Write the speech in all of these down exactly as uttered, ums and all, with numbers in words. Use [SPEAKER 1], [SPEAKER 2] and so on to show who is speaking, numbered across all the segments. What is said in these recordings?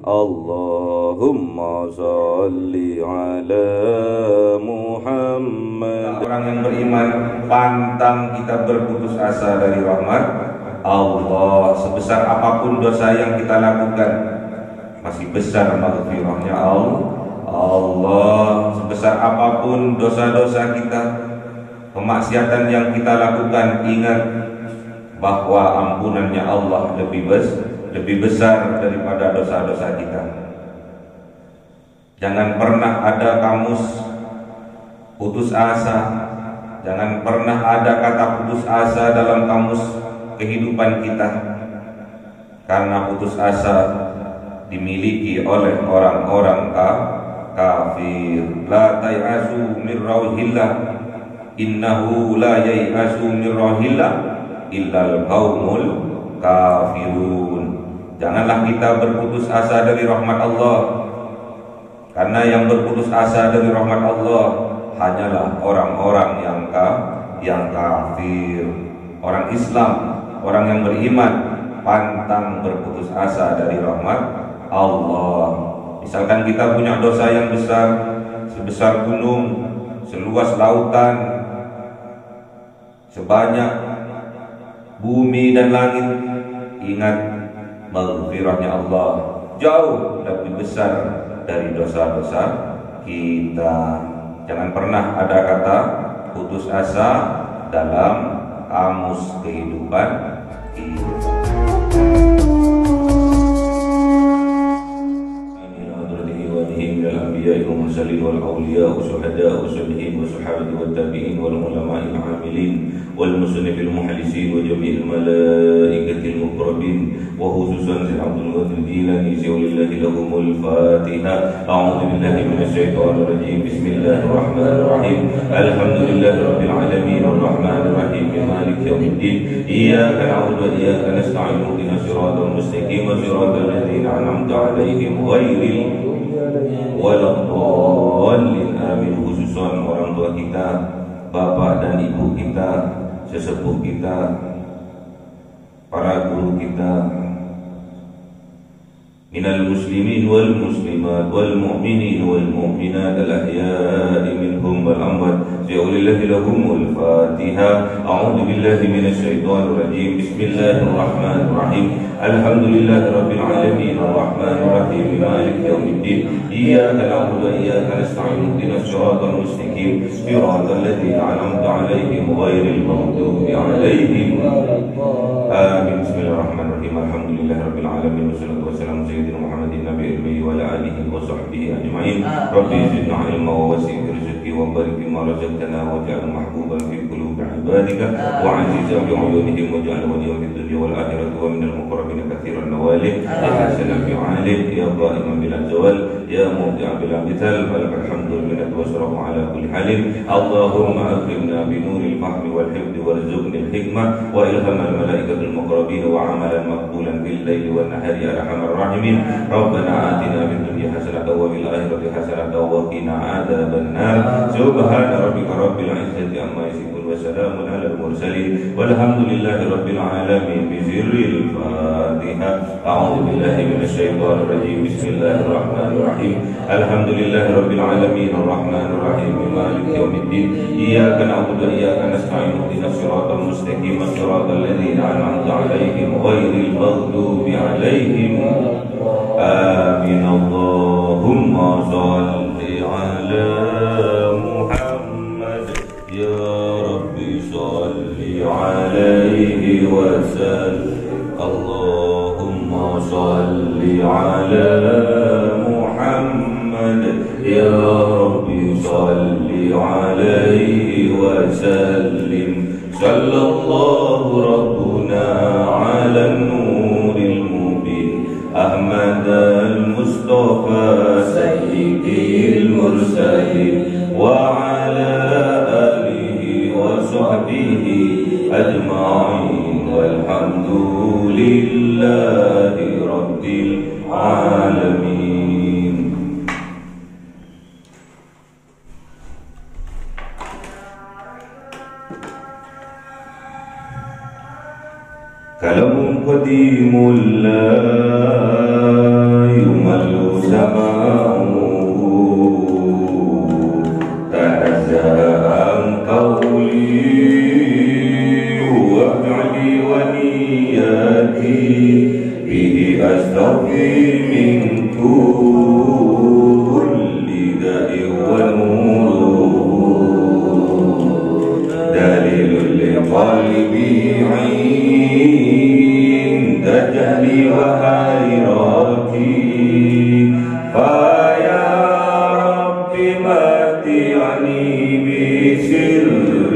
[SPEAKER 1] Allahumma salli ala Muhammad.
[SPEAKER 2] Orang yang beriman pantang kita berputus asa dari rahmat Allah. Sebesar apapun dosa yang kita lakukan, masih besar maghfirahnya Allah. Allah, sebesar apapun dosa-dosa kita, kemaksiatan yang kita lakukan, ingat bahwa ampunannya Allah lebih besar, lebih besar daripada dosa-dosa kita. Jangan pernah ada kamus putus asa. Jangan pernah ada kata putus asa dalam kamus kehidupan kita, karena putus asa dimiliki oleh orang-orang kafir. La tay'asu min rauhillah, innahu la yai'asu min rauhillah illal qaumul kafirun. Janganlah kita berputus asa dari rahmat Allah, karena yang berputus asa dari rahmat Allah hanyalah orang-orang yang ka, yang kafir. Orang Islam, orang yang beriman pantang berputus asa dari rahmat Allah. Misalkan kita punya dosa yang besar, sebesar gunung, seluas lautan, sebanyak bumi dan langit, ingat maghfirahnya Allah jauh lebih besar dari dosa-dosa kita. Jangan pernah ada kata putus asa dalam kamus kehidupan kita. الأنبياء والمرسلين والأولياء والشهداء والصالحين والصحابة والتابعين والعلماء العاملين والمصنف المحدثين وجميع الملائكة المقربين وخصوصا سيد عبد القادر الجيلاني ولله لهم الفاتحة. أعوذ بالله من الشيطان الرجيم. بسم الله الرحمن الرحيم. الحمد لله رب العالمين الرحمن الرحيم مالك يوم الدين. إياك نعبد وإياك نستعين اهدنا الصراط المستقيم صراط الذين أنعمت عليهم غير waladhdallin. Amin. Khususan orang tua kita, bapak dan ibu kita, sesepuh kita, para guru kita, minal muslimin wal muslimat wal mu'minin wal mu'minat al ahya'i minhum wal amwat. Bi'aulillahi lahumul Fatiha. A'udzu billahi minasy syaithanir rajim. Bismillahirrahmanirrahim. Alhamdulillahi rabbil alamin arrahmanir rahim maliki yaumiddin. Iyyaka na'budu wa iyyaka nasta'in ihdinas siratal mustaqim siratal ladzina an'amta 'alaihim ghairil maghdubi 'alaihim. Amin. Bismillahirrahmanirrahim. Alhamdulillahi rabbil alamin wassalatu wassalamu sayyidina Muhammadin nabiyil ummi wa ala alihi wa sahbihi ajma'in. Rabbi zidna 'ilma wa wasi' rizqi wa barik bima razaqtana waj'al mahbuban fi qulubi 'ibadika wa 'azizan bi 'uyunihim waj'al waliyan fid dunya wal akhirati wa minal muqarrabin katsiran nawalih ya hasanan fi 'alih ya qa'iman bil zawal ya mubdi'a bil amthal falakal hamdu minat wa syarafu ala kulli halin. Allahumma akrimna bi nuril fahmi wal hifdzi warzuqni al hikmah wa ilhamal malaikatil muqarrabin wa 'amalan maqbulan bil laili wan nahari ya arhamar rahimin. Rabbana atina fid dunya hasanatan wa fil akhirati hasanatan wa qina adzaban nar. Subhana rabbika rabbil izzati amma yasifun wa salamun alal mursalin walhamdulillahi rabbil alamin. Bi sirril Fatiha. A'udzu billahi minasy syaithanir rajim. Bismillahirrahmanirrahim. Alhamdulillahi rabbil alamin arrahmanir rahim maliki yaumiddin. Iyyaka na'budu wa iyyaka nasta'in ihdinas siratal mustaqim siratal ladzina an'amta 'alaihim ghairil maghdubi 'alaihim. Amin. Allahumma shalli 'ala Muhammad ya Rabbi shalli 'alaihi wa sallim. Allahumma shalli 'ala Muhammad ya Rabbi shalli 'alaihi wa sallim. Sallallahu rabbuna 'alan nuril mubin Ahmad al-Mustafa sayyidil mursalin wa 'ala alihi wa sahbihi ajma'in walhamdulillahi rabbil alamin. Kalamun qadimul la yuma تمل سماؤه تنزه عن قولي وفعلي ونياتي به أستوفي من كل داء ونور دليل لقلبي عند جهلي وحيرتي فيا رب متعني بسر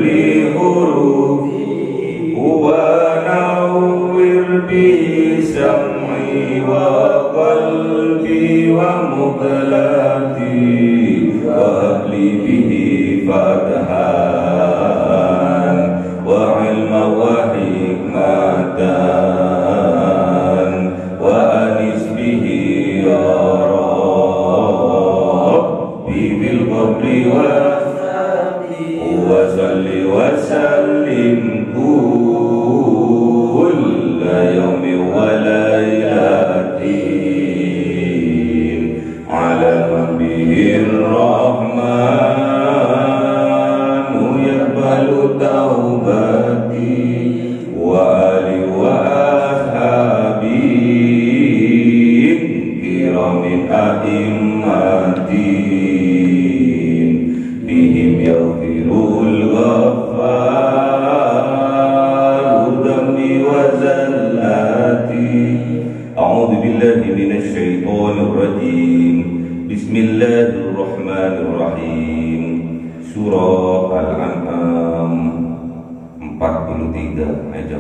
[SPEAKER 2] حروفي ونور به سمعي وقلبي ومقلتي وهب لي به فتحا وعلما وحكمة وأنس به يا ربي بالقبر وصل وسلم كل يوم وليلة على من به الرحمن يقبل توبتي وآلي وأصحابي كرام أئمتي بهم يغفر الغفار ذنبي وزلاتي. أعوذ بالله من الشيطان الرجيم. بسم الله الرحمن الرحيم. Surah Al-An'am empat puluh tiga aja.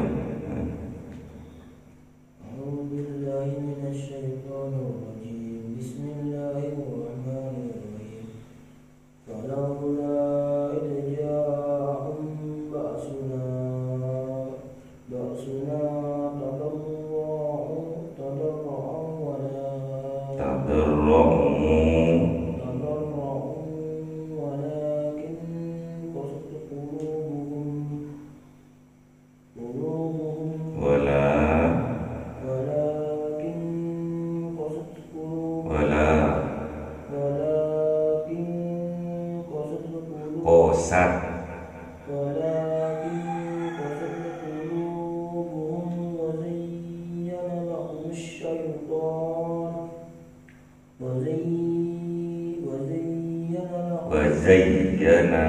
[SPEAKER 2] Kosat wazayyana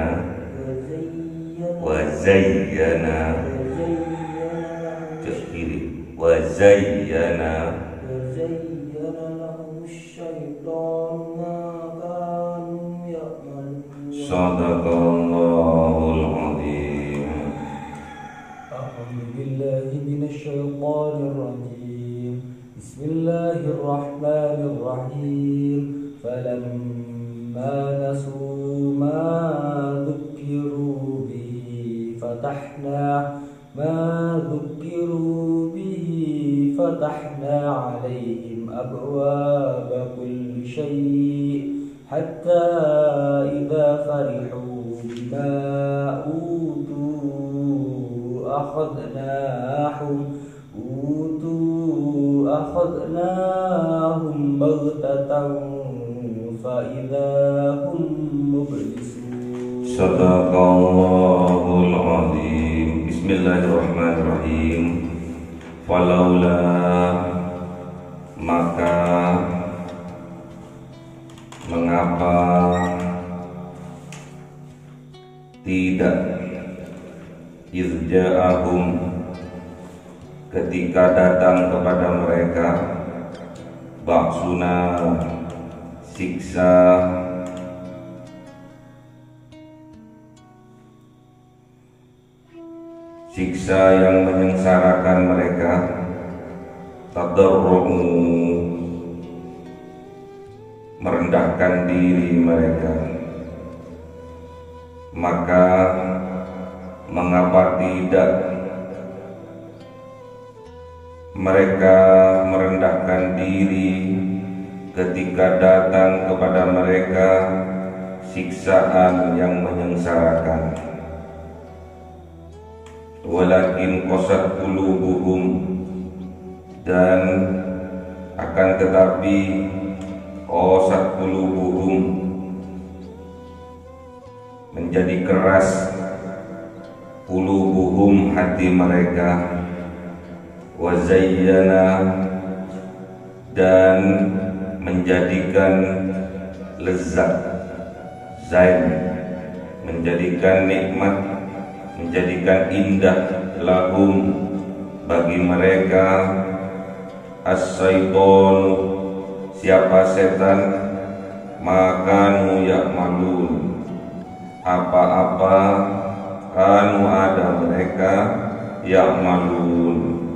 [SPEAKER 2] wazayyana kiri wazayyana Sadaqallahul azim.
[SPEAKER 3] A'udzu billahi minasy syaithanir rajim. Bismillahirrahmanirrahim. Falamma nasu ma dzukkiru bihi fatahna ma dzukkiru bihi fatahna 'alaihim abwaaba kulli syai' hatta idza farihu bima utu akhadnahum utu akhadnahum baghtatan fa idza hum mublisun.
[SPEAKER 2] Sadaqallahul azim. Bismillahirrahmanirrahim. Falaula maka mengapa tidak izja'ahum ketika datang kepada mereka baksuna siksa siksa yang menyengsarakan mereka tadarru'u merendahkan diri mereka, maka mengapa tidak mereka merendahkan diri ketika datang kepada mereka siksaan yang menyengsarakan. Walakin qasat qulubuhum, dan akan tetapi qasat qulubuhum, menjadi keras qulubuhum, hati mereka, wa zayyana, dan menjadikan lezat, zain, menjadikan nikmat, menjadikan indah, lahum, bagi mereka, as-syaiton, siapa setan, makanu ya'malun, apa-apa kanu ada mereka, ya'malun,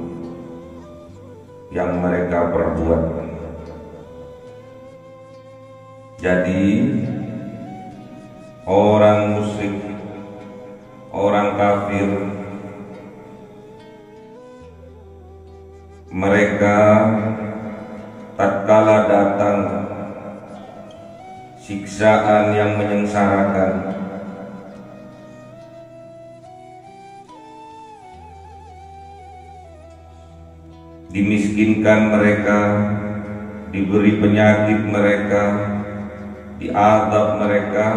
[SPEAKER 2] yang mereka perbuat. Jadi orang musyrik, orang kafir, mereka tatkala datang siksaan yang menyengsarakan, dimiskinkan mereka, diberi penyakit mereka, diadab mereka,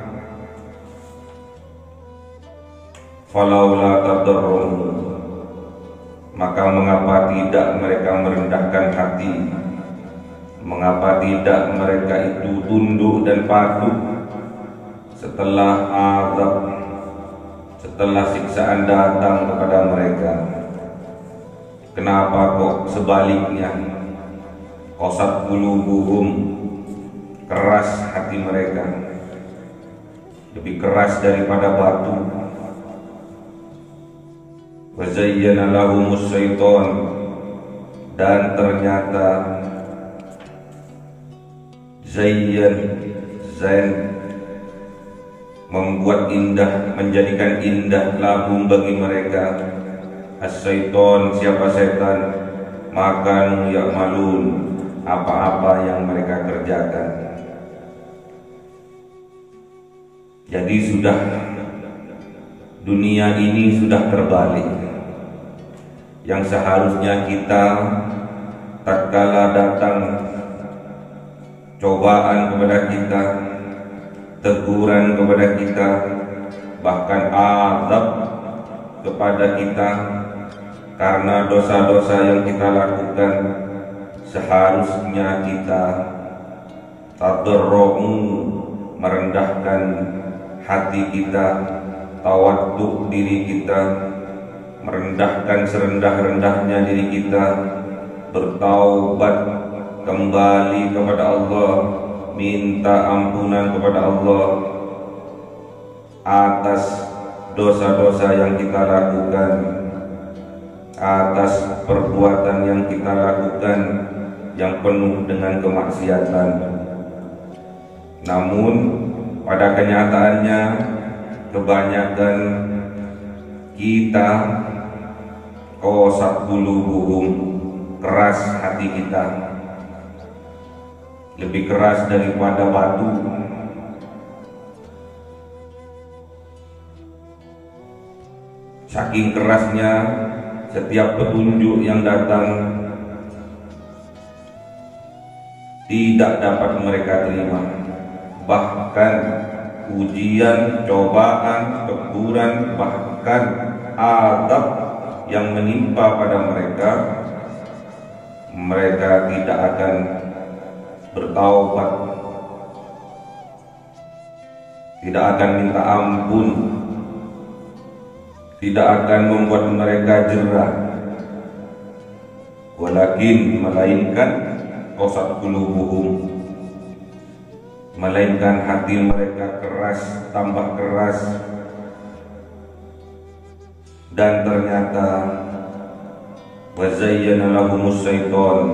[SPEAKER 2] falaula tadarrum, maka mengapa tidak mereka merendahkan hati, mengapa tidak mereka itu tunduk dan patuh setelah azab, setelah siksaan datang kepada mereka. Kenapa kok sebaliknya? Qasat qulubuhum, keras hati mereka, lebih keras daripada batu. Wa zayyana lahumus syaiton, dan ternyata zayyan, zain, membuat indah, menjadikan indah lahum bagi mereka, as-syaiton, siapa setan, makan ya'malun, apa-apa yang mereka kerjakan. Jadi sudah, dunia ini sudah terbalik. Yang seharusnya kita tatkala datang cobaan kepada kita, teguran kepada kita, bahkan azab kepada kita karena dosa-dosa yang kita lakukan, seharusnya kita tadarru'u, merendahkan hati kita, tawaddu diri kita, merendahkan serendah-rendahnya diri kita, bertaubat kembali kepada Allah, minta ampunan kepada Allah atas dosa-dosa yang kita lakukan, atas perbuatan yang kita lakukan yang penuh dengan kemaksiatan. Namun pada kenyataannya kebanyakan kita qasat qulubuhum, keras hati kita, lebih keras daripada batu. Saking kerasnya setiap petunjuk yang datang tidak dapat mereka terima. Bahkan ujian, cobaan, teguran, bahkan azab yang menimpa pada mereka, mereka tidak akan bertaubat, tidak akan minta ampun, tidak akan membuat mereka jerah, walakin, melainkan qasat qulubuhum, melainkan hati mereka keras, tambah keras. Dan ternyata wa zayyana lahumus syaiton,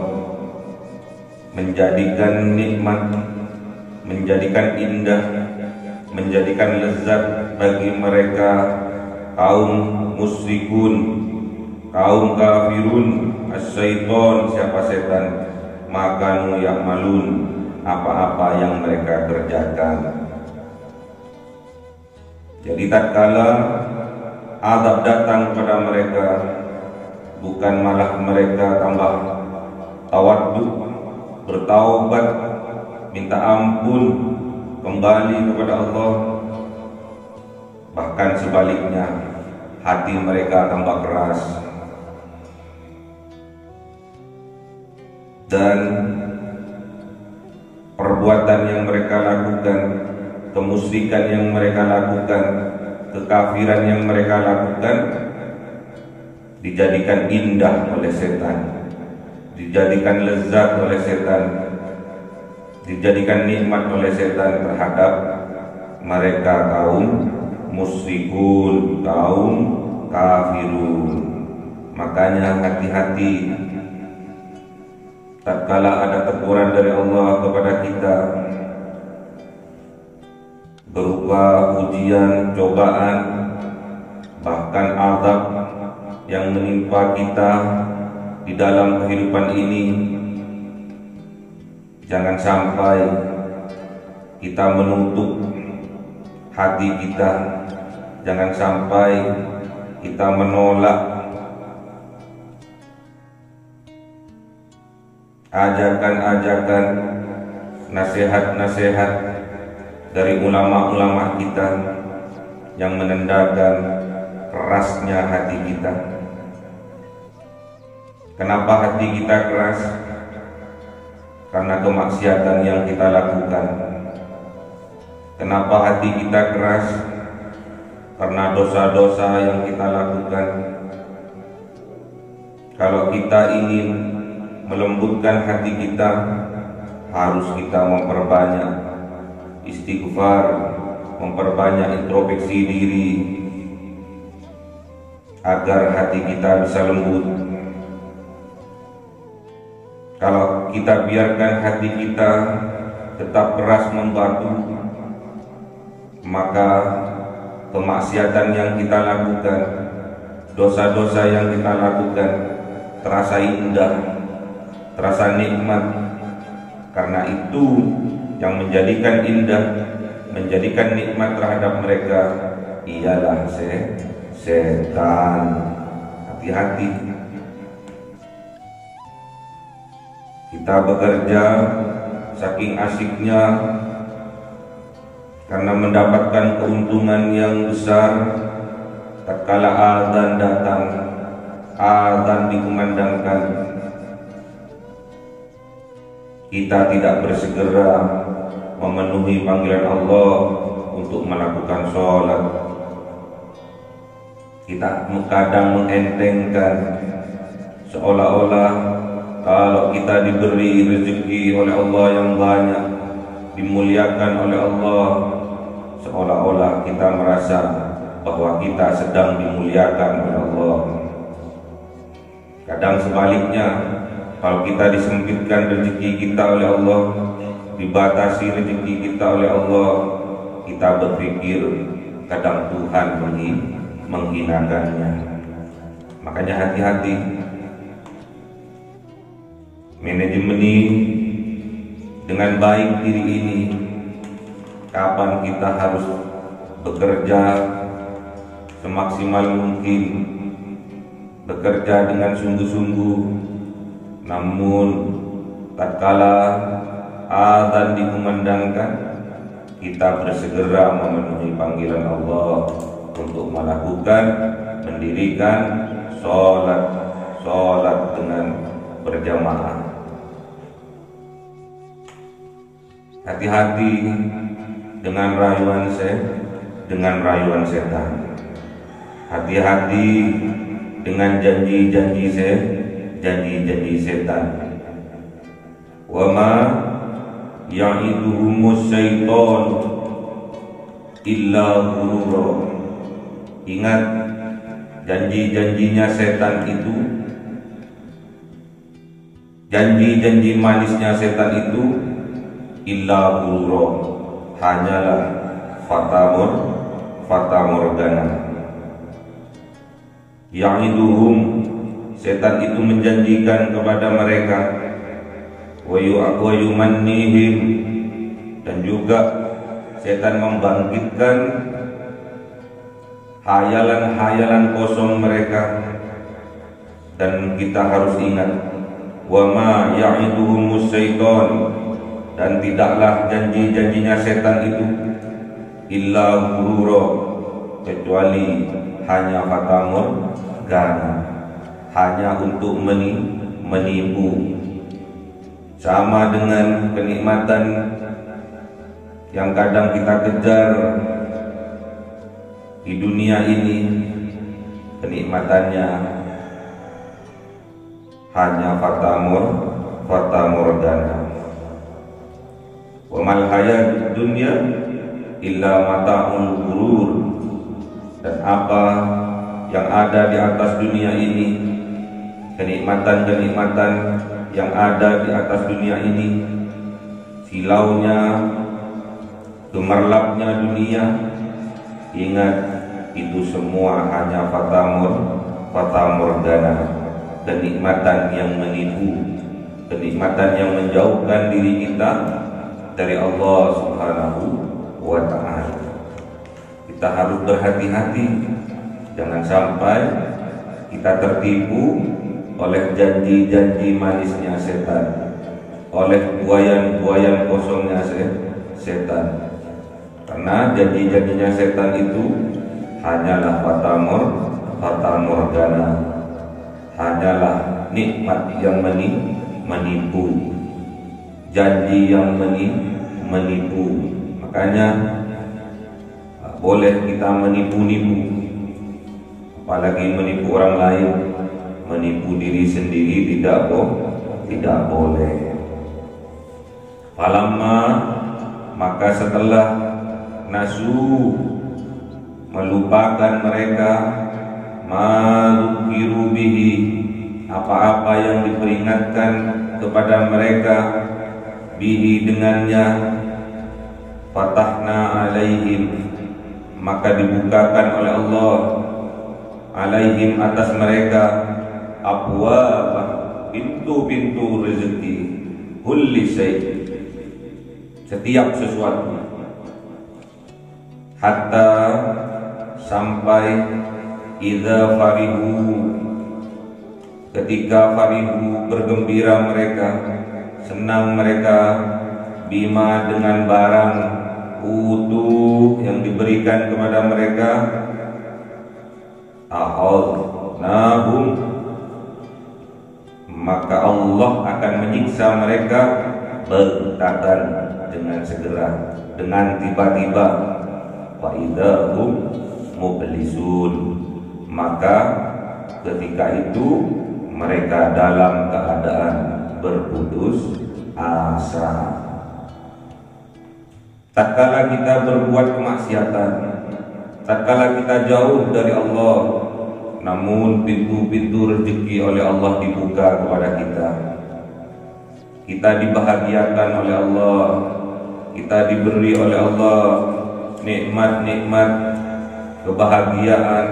[SPEAKER 2] menjadikan nikmat, menjadikan indah, menjadikan lezat bagi mereka kaum musyrikun, kaum kafirun, as-syaiton, siapa setan, makanu ya'malun, apa-apa yang mereka kerjakan. Jadi tatkala azab datang kepada mereka, bukan malah mereka tambah tawaddu, bertaubat, minta ampun, kembali kepada Allah. Bahkan sebaliknya, hati mereka tambah keras. Dan perbuatan yang mereka lakukan, kemusyrikan yang mereka lakukan, kekafiran yang mereka lakukan dijadikan indah oleh setan, dijadikan lezat oleh setan, dijadikan nikmat oleh setan terhadap mereka kaum musyrikun, kaum kafirun. Makanya hati-hati tatkala ada teguran dari Allah kepada kita berupa ujian, cobaan, bahkan azab yang menimpa kita di dalam kehidupan ini. Jangan sampai kita menutup hati kita, jangan sampai kita menolak ajakan-ajakan, nasihat-nasihat dari ulama-ulama kita yang menandakan kerasnya hati kita. Kenapa hati kita keras? Karena kemaksiatan yang kita lakukan. Kenapa hati kita keras? Karena dosa-dosa yang kita lakukan. Kalau kita ingin melembutkan hati kita, harus kita memperbanyak istighfar, memperbanyak introspeksi diri agar hati kita bisa lembut. Kalau kita biarkan hati kita tetap keras membatu, maka kemaksiatan yang kita lakukan, dosa-dosa yang kita lakukan terasa indah, terasa nikmat. Karena itu yang menjadikan indah, menjadikan nikmat terhadap mereka ialah se setan. Hati-hati. Kita bekerja saking asyiknya karena mendapatkan keuntungan yang besar. Tatkala azan datang, azan dikumandangkan, kita tidak bersegera memenuhi panggilan Allah untuk melakukan sholat. Kita kadang mengentengkan, seolah-olah kalau kita diberi rezeki oleh Allah yang banyak, dimuliakan oleh Allah, seolah-olah kita merasa bahwa kita sedang dimuliakan oleh Allah. Kadang sebaliknya, kalau kita disempitkan rezeki kita oleh Allah, dibatasi rezeki kita oleh Allah, kita berpikir kadang Tuhan menghinakannya. Makanya hati-hati. Manajemeni dengan baik diri ini. Kapan kita harus bekerja semaksimal mungkin, bekerja dengan sungguh-sungguh. Namun tatkala azan dikumandangkan, kita bersegera memenuhi panggilan Allah untuk melakukan, mendirikan sholat, sholat dengan berjamaah. Hati-hati dengan rayuan se, dengan rayuan setan. Hati-hati dengan janji-janji se, janji-janji setan. Wa ma ya'iduhumus syaitan illa ghurura. Ingat, janji-janjinya setan itu, janji-janji manisnya setan itu illa ghurura, hanyalah fatamur fatamorgana. Ya'iduhum, setan itu menjanjikan kepada mereka, wa yu'mannihim, dan juga setan membangkitkan hayalan-hayalan kosong mereka. Dan kita harus ingat, wa ma ya'iduhumus syaitan, dan tidaklah janji-janjinya setan itu illa ghurura, kecuali hanya fata morgana, hanya untuk menipu. Sama dengan kenikmatan yang kadang kita kejar di dunia ini, kenikmatannya hanya fata morgana. Wa mal hayatud dunya illa mata'ul ghurur, dan apa yang ada di atas dunia ini, kenikmatan-kenikmatan yang ada di atas dunia ini, silaunya, gemerlapnya dunia, ingat itu semua hanya fata morgana, kenikmatan yang menipu, kenikmatan yang menjauhkan diri kita dari Allah Subhanahu wa ta'ala. Kita harus berhati-hati, jangan sampai kita tertipu oleh janji-janji manisnya setan, oleh buayan-buayan kosongnya setan. Karena janji-janjinya setan itu hanyalah fata morgana, hanyalah nikmat yang menipu, janji yang menipu. Makanya boleh kita menipu-nipu, apalagi menipu orang lain. Menipu diri sendiri tidak tidak boleh. Falamma, maka setelah nasu, melupakan mereka, madzukiru bihi, apa-apa yang diperingatkan kepada mereka, bihi dengannya, fatahna alaihim, maka dibukakan oleh Allah alaihim atas mereka abwaaba, pintu-pintu rezeki, kulli syai', setiap sesuatu, hatta sampai idza farihu, ketika farihu bergembira mereka, senang mereka, bima dengan barang utuh yang diberikan kepada mereka, ahadnahum, maka Allah akan menyiksa mereka baghtatan, dengan segera, dengan tiba-tiba, fa idahum mublisun, maka ketika itu mereka dalam keadaan berputus asa. Tatkala kita berbuat kemaksiatan, tatkala kita jauh dari Allah, namun pintu-pintu rezeki oleh Allah dibuka kepada kita, kita dibahagiakan oleh Allah, kita diberi oleh Allah nikmat-nikmat kebahagiaan,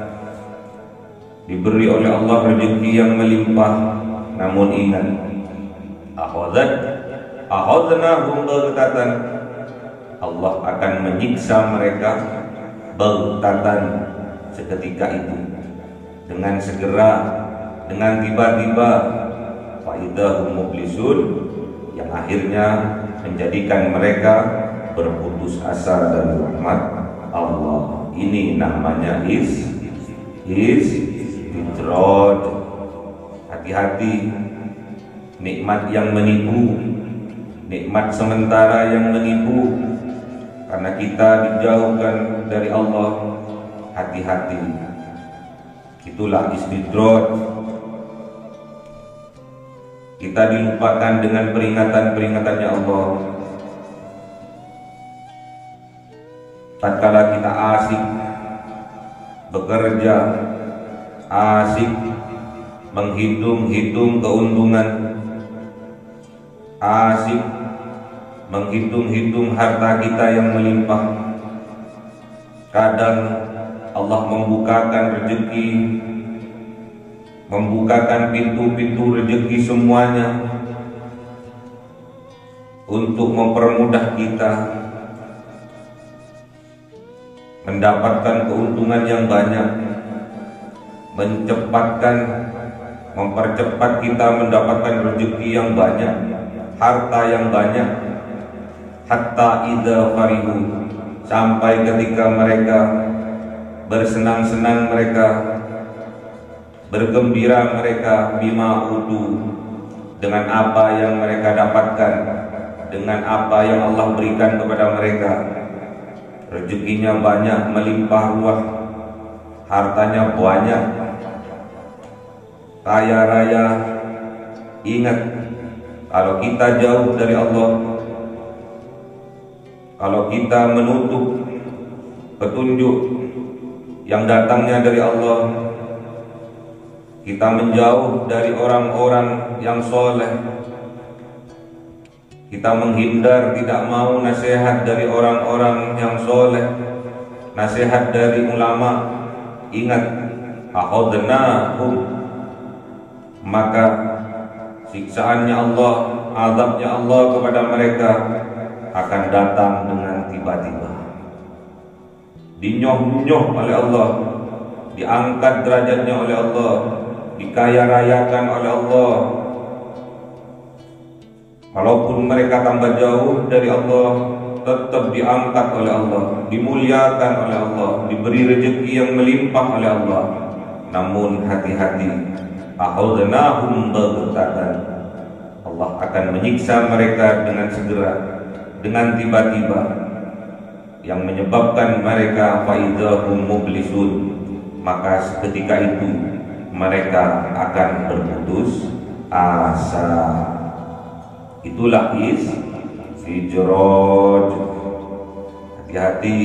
[SPEAKER 2] diberi oleh Allah rezeki yang melimpah, namun ingat, akhadzat akhadnahum baghtatan, Allah akan menyiksa mereka baghtatan, seketika itu, dengan segera, dengan tiba-tiba, fa idahum mublisun, yang akhirnya menjadikan mereka berputus asa dari rahmat Allah. Ini namanya is is idraj. Hati-hati, nikmat yang menipu, nikmat sementara yang menipu, karena kita dijauhkan dari Allah. Hati-hati, itulah istidraj. Kita dilupakan dengan peringatan-peringatannya Allah. Tatkala kita asik bekerja, asik menghitung-hitung keuntungan, asik menghitung-hitung harta kita yang melimpah, kadang Allah membukakan rezeki, membukakan pintu-pintu rezeki semuanya untuk mempermudah kita mendapatkan keuntungan yang banyak, mencepatkan, mempercepat kita mendapatkan rezeki yang banyak, harta yang banyak, hatta idza farihu, sampai ketika mereka bersenang-senang mereka, bergembira mereka, bima utu, dengan apa yang mereka dapatkan, dengan apa yang Allah berikan kepada mereka. Rezekinya banyak, melimpah ruah, hartanya banyak, kaya raya. Ingat, kalau kita jauh dari Allah, kalau kita menutup petunjuk yang datangnya dari Allah, kita menjauh dari orang-orang yang soleh, kita menghindar, tidak mau nasihat dari orang-orang yang soleh, nasihat dari ulama. Ingat, akhadnahum, maka siksaannya Allah, azabnya Allah kepada mereka akan datang dengan tiba-tiba. Dinyoh-nyoh oleh Allah, diangkat derajatnya oleh Allah, dikaya rayakan oleh Allah. Walaupun mereka tambah jauh dari Allah, tetap diangkat oleh Allah, dimuliakan oleh Allah, diberi rezeki yang melimpah oleh Allah. Namun hati-hati, akhadnahum baghtatan, Allah akan menyiksa mereka dengan segera, dengan tiba-tiba, yang menyebabkan mereka faidahum mublisun, maka seketika itu mereka akan berputus asa. Itulah istijraj. Hati-hati,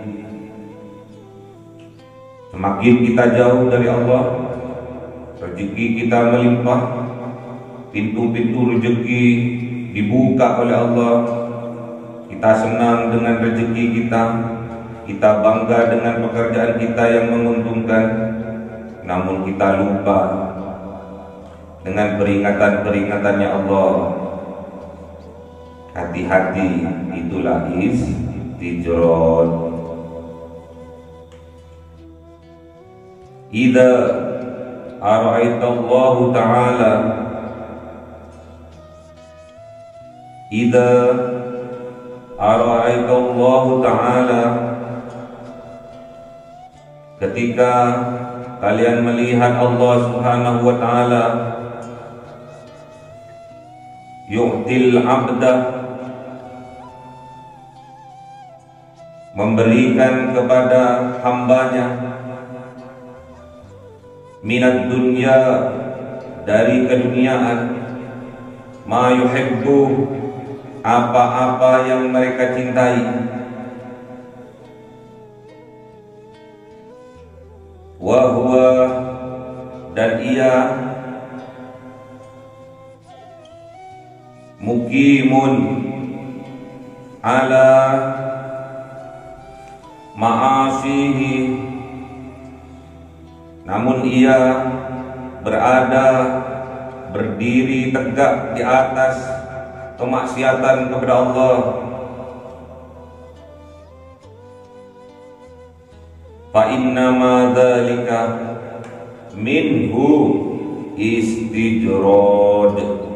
[SPEAKER 2] semakin kita jauh dari Allah, rezeki kita melimpah, pintu-pintu rezeki dibuka oleh Allah, kita senang dengan rezeki kita, kita bangga dengan pekerjaan kita yang menguntungkan, namun kita lupa dengan peringatan-peringatannya Allah. Hati-hati, itulah istijraj. Idza ara'aita Allah Ta'ala, idza ara'aita Allah Ta'ala, ketika kalian melihat Allah Subhanahu wa Ta'ala yu'til abda, memberikan kepada hambanya, minat dunia, dari keduniaan, ma yuhibbu, apa-apa yang mereka cintai, wa huwa, dan ia, muqimun ala ma'asihi, namun ia berada, berdiri tegak di atas kemaksiatan kepada Allah. Fa innama dzalika minhu istijrad,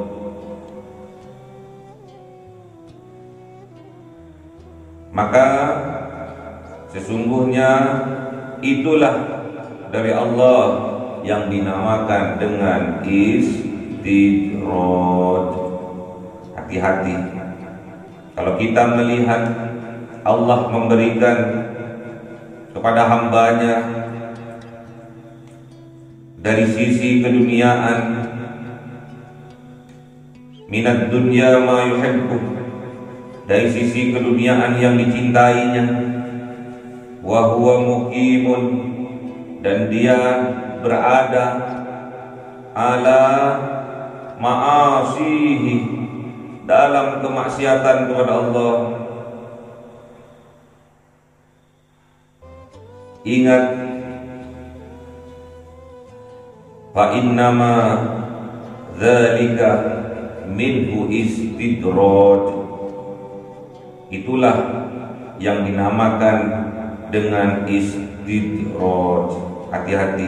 [SPEAKER 2] maka sesungguhnya itulah dari Allah yang dinamakan dengan istijrad. Hati-hati, kalau kita melihat Allah memberikan kepada hambanya dari sisi keduniaan, minat dunya ma yuhibbu, dari sisi keduniaan yang dicintainya, wa huwa muqimun, dan dia berada ala ma'asihi, dalam kemaksiatan kepada Allah. Ingat, fa innama dzalika minhu istidroj, itulah yang dinamakan dengan istidroj. Hati-hati,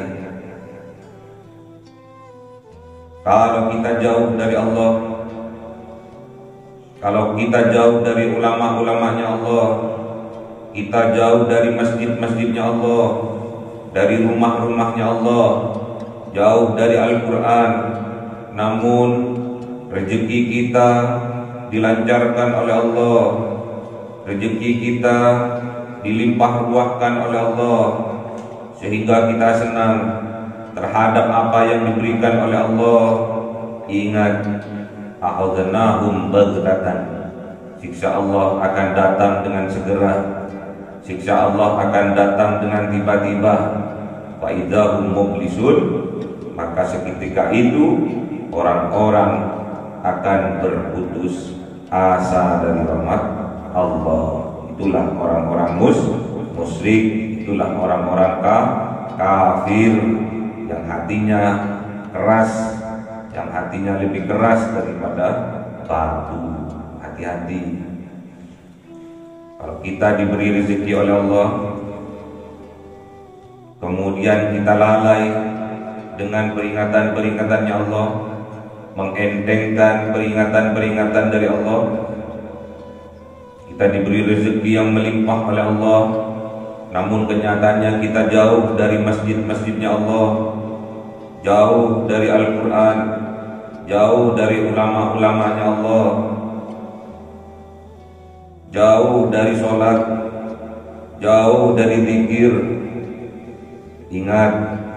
[SPEAKER 2] kalau kita jauh dari Allah, Kalau kita jauh dari ulama-ulamanya Allah, kita jauh dari masjid-masjidnya Allah, dari rumah-rumahnya Allah, jauh dari Al-Quran, namun rezeki kita dilancarkan oleh Allah, rezeki kita dilimpah ruahkan oleh Allah, sehingga kita senang terhadap apa yang diberikan oleh Allah. Ingat, akhadnahum baghtatan, siksa Allah akan datang dengan segera, siksa Allah akan datang dengan tiba-tiba. Fa idzahum mublisun, maka seketika itu orang-orang akan berputus asa dari rahmat Allah. Itulah orang-orang mus musyrik, itulah orang-orang ka, kafir yang hatinya keras, yang hatinya lebih keras daripada batu. Hati-hati. Kalau kita diberi rezeki oleh Allah, kemudian kita lalai dengan peringatan-peringatannya Allah, mengentengkan peringatan-peringatan dari Allah, kita diberi rezeki yang melimpah oleh Allah, namun kenyataannya kita jauh dari masjid-masjidnya Allah, jauh dari Al-Quran, jauh dari ulama-ulamanya Allah, jauh dari sholat, jauh dari zikir. Ingat,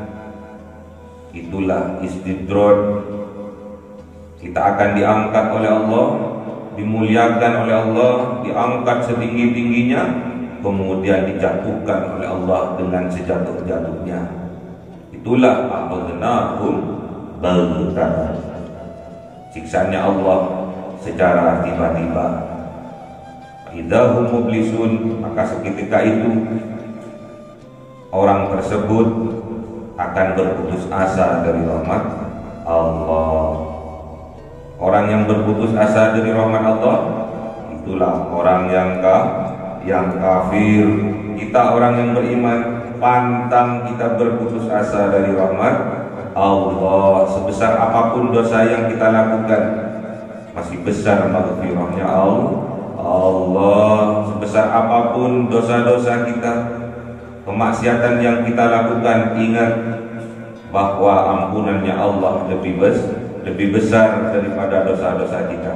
[SPEAKER 2] itulah istidraj. Kita akan diangkat oleh Allah, dimuliakan oleh Allah, diangkat setinggi-tingginya, kemudian dijatuhkan oleh Allah dengan sejatuh-jatuhnya. Itulah akhadnahum baghtatan, siksanya Allah secara tiba-tiba. Idzahum mublisun, maka seketika itu orang tersebut akan berputus asa dari rahmat Allah. Orang yang berputus asa dari rahmat Allah, itulah orang yang ka, yang kafir. Kita orang yang beriman, pantang kita berputus asa dari rahmat Allah. Sebesar apapun dosa yang kita lakukan, masih besar maghfirahnya Allah. Allah, sebesar apapun dosa-dosa kita, kemaksiatan yang kita lakukan, ingat bahwa ampunannya Allah lebih besar, lebih besar daripada dosa-dosa kita.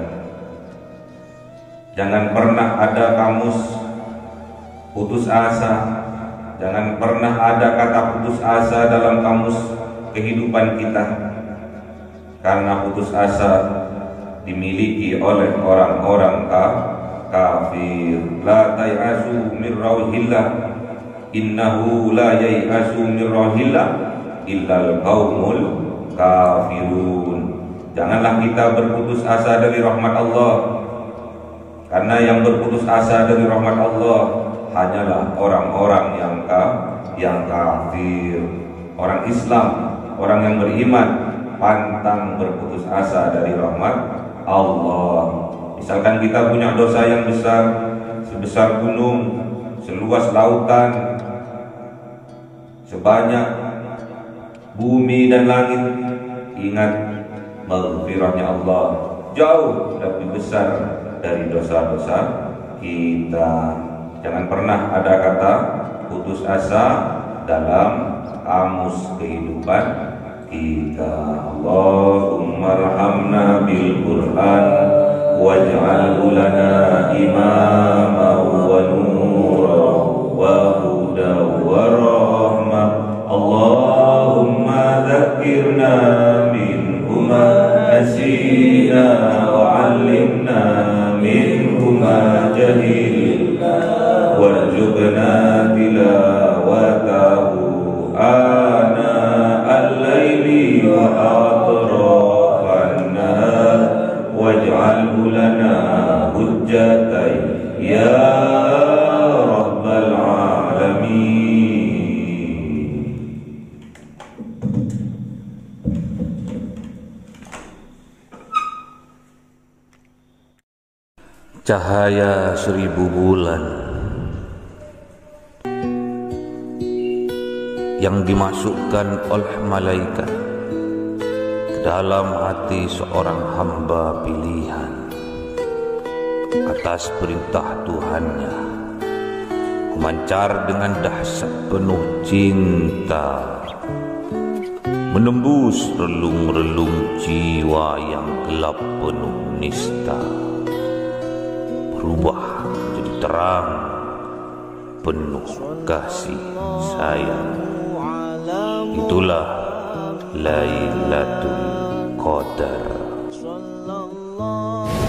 [SPEAKER 2] Jangan pernah ada kamus putus asa, jangan pernah ada kata putus asa dalam kamus kehidupan kita, karena putus asa dimiliki oleh orang-orang kafir. La tay'asu min rauhillah, innahu la yai'asu min rauhillah illal qaumul kafirun. Janganlah kita berputus asa dari rahmat Allah, karena yang berputus asa dari rahmat Allah hanyalah orang-orang yang ka, yang kafir. Orang Islam, orang yang beriman, pantang berputus asa dari rahmat Allah. Misalkan kita punya dosa yang besar, sebesar gunung, seluas lautan, sebanyak bumi dan langit, ingat maghfirahnya Allah jauh lebih besar dari dosa-dosa kita. Jangan pernah ada kata putus asa dalam kamus kehidupan kita. Allahumma arhamna bil Qur'an waj'alhu lana imaman wa nuran wa hudan wa rahmah. Allahumma dzakkirna minhu ma nasina wa 'allimna minhu ma jahilna warzuqna tilawatahu ana al-laili wa atrafan nahar waj'alhu lana hujjatan ya rabbal alamin.
[SPEAKER 4] Cahaya seribu bulan yang dimasukkan oleh malaikat ke dalam hati seorang hamba pilihan, atas perintah Tuhannya, memancar dengan dahsyat penuh cinta, menembus relung-relung jiwa yang gelap penuh nista, berubah menjadi terang penuh kasih sayang. Itulah Lailatul Qadar.